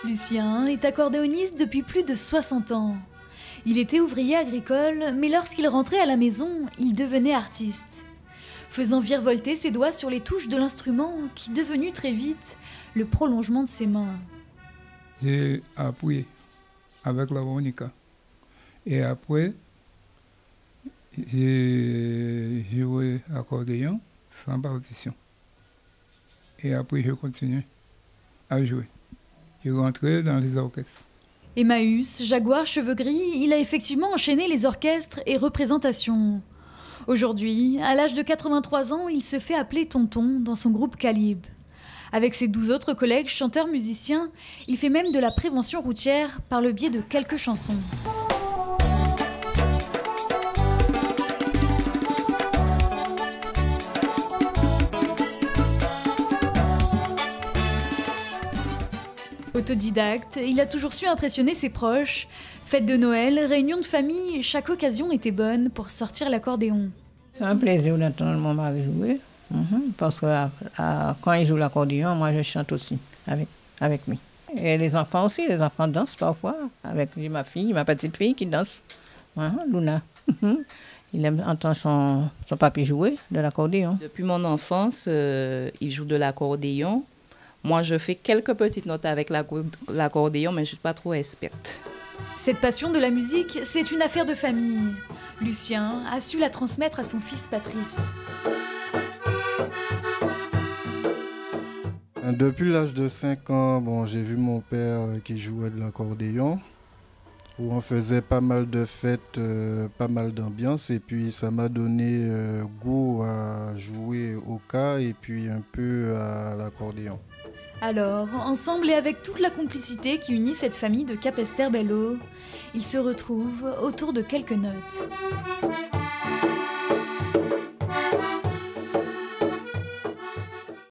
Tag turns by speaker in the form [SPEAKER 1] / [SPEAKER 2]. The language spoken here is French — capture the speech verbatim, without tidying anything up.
[SPEAKER 1] Lucien est accordéoniste depuis plus de soixante ans. Il était ouvrier agricole, mais lorsqu'il rentrait à la maison, il devenait artiste, faisant virevolter ses doigts sur les touches de l'instrument qui, devenu très vite, le prolongement de ses mains.
[SPEAKER 2] J'ai appris avec l'harmonica. Et après, j'ai joué accordéon sans partition. Et après, je continue à jouer. Je rentrais dans les orchestres.
[SPEAKER 1] Emmaüs, Jaguar, Cheveux Gris, il a effectivement enchaîné les orchestres et représentations. Aujourd'hui, à l'âge de quatre-vingt-trois ans, il se fait appeler Tonton dans son groupe Calibre. Avec ses douze autres collègues chanteurs-musiciens, il fait même de la prévention routière par le biais de quelques chansons. Autodidacte, il a toujours su impressionner ses proches. Fête de Noël, réunion de famille, chaque occasion était bonne pour sortir l'accordéon.
[SPEAKER 3] C'est un plaisir d'entendre mon mari jouer, mm-hmm, parce que à, à, quand il joue l'accordéon, moi je chante aussi avec, avec lui. Et les enfants aussi, les enfants dansent parfois, avec ma fille, ma petite fille qui danse, mm-hmm, Luna. Mm-hmm. Il aime entendre son, son papy jouer de l'accordéon.
[SPEAKER 4] Depuis mon enfance, euh, il joue de l'accordéon. Moi, je fais quelques petites notes avec l'accordéon, mais je ne suis pas trop experte.
[SPEAKER 1] Cette passion de la musique, c'est une affaire de famille. Lucien a su la transmettre à son fils Patrice.
[SPEAKER 5] Depuis l'âge de cinq ans, bon, j'ai vu mon père qui jouait de l'accordéon, où on faisait pas mal de fêtes, euh, pas mal d'ambiance, et puis ça m'a donné euh, goût à jouer au cas et puis un peu à l'accordéon.
[SPEAKER 1] Alors, ensemble et avec toute la complicité qui unit cette famille de Capesterre-Belle-Eau, ils se retrouvent autour de quelques notes.